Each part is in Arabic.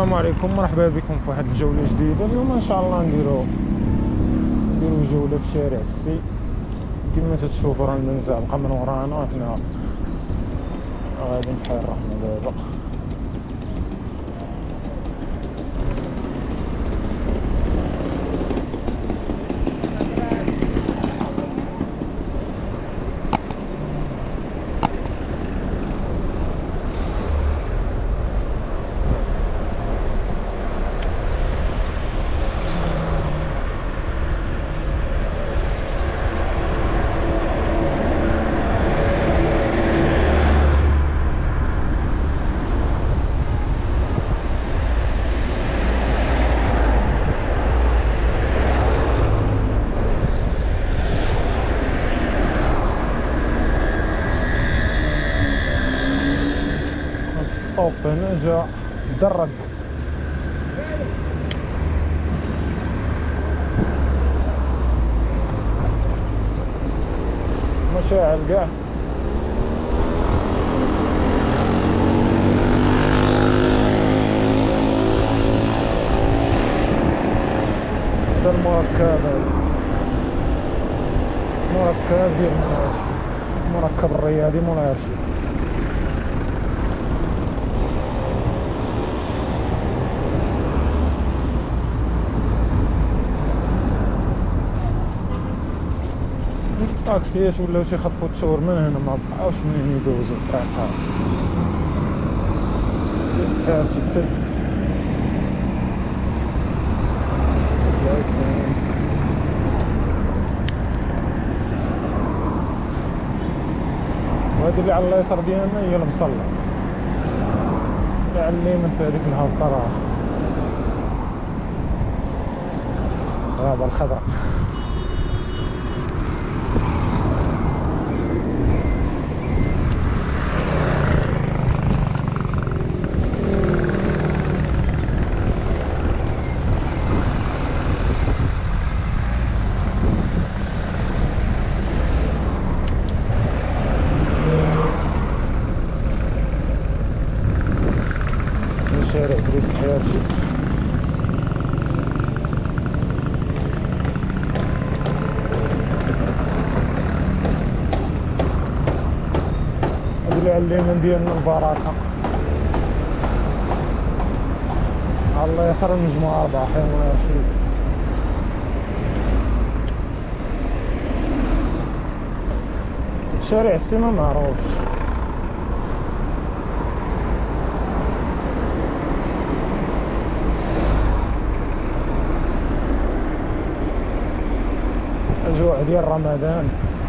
السلام عليكم، مرحبا بكم في واحد الجوله جديده. اليوم ان شاء الله نديرو جوله في شارع السي. كما تشوفوا راه المنزه بقى من ورانا وحنا غاديين بحال رحنا دابا. ستوب هنا جا درد مشاعل كاع. هذا المركب ديال المركب الرياضي مناشد. الطاكسيات ولاو تيخطفوا التصور من هنا، ما بقاوش منين يدوزوا الطريقه بحال تيتسد. وهذه اللي على اليسار ديالنا هي المصلى، اللي على اليمين في هذيك الهابطه راه الغابه الخضراء. شارع دريس الحياتي. هذا اللي على اليمين ديالنا البركة، على اليسار المجموعة 4 حيوانات. شارع السي ما معروفش. أجواء ديال رمضان.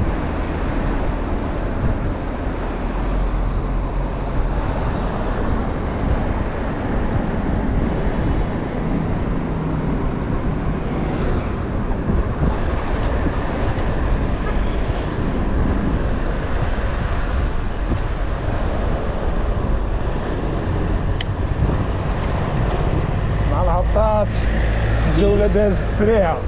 مع الهبطات الجولة دازت سريعة.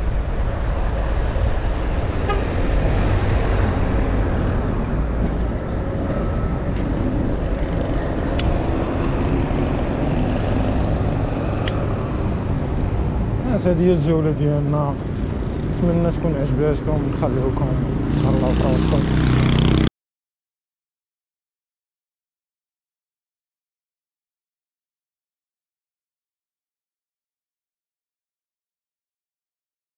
هذه هي الجولة ديالنا، نتمنى تكون عجباتكم. نخليوكم تهلاو في راسكم.